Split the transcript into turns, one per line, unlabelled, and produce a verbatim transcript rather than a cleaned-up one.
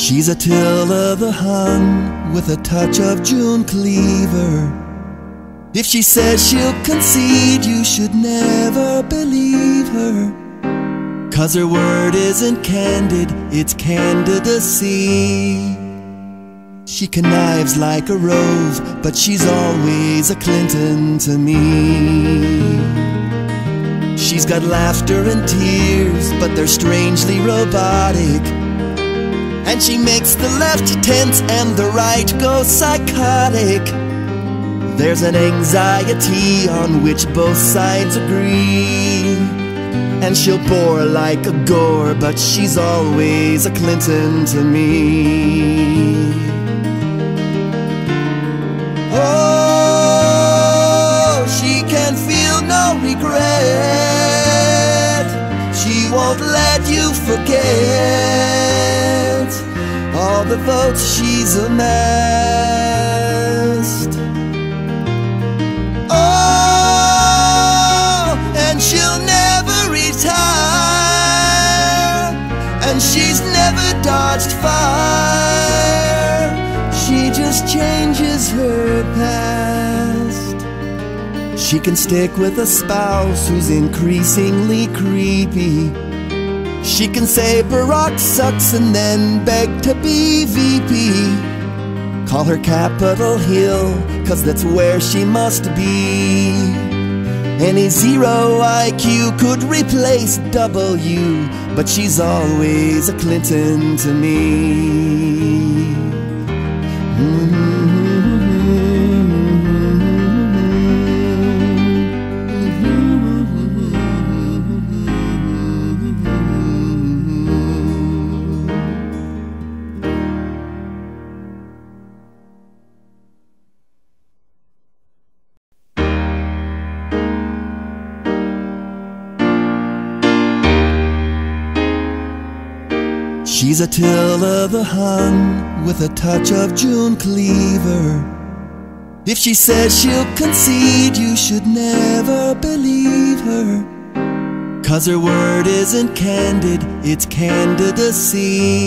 She's a till of the Hun with a touch of June Cleaver. If she says she'll concede, you should never believe her, 'cause her word isn't candid, it's candidacy. She connives like a rose, but she's always a Clinton to me. She's got laughter and tears, but they're strangely robotic, and she makes the left tense and the right go psychotic. There's an anxiety on which both sides agree, and she'll bore like a Gore, but she's always a Clinton to me. Oh, she can feel no regret. She won't let you forget all the votes she's amassed. Oh, and she'll never retire, and she's never dodged fire. She just changes her past. She can stick with a spouse who's increasingly creepy. She can say Barack sucks and then beg to be V P. Call her Capitol Hill, 'cause that's where she must be. Any zero I Q could replace W, but she's always a Clinton to me. She's a till of the Hun with a touch of June Cleaver. If she says she'll concede, you should never believe her, 'cause her word isn't candid, it's candidacy.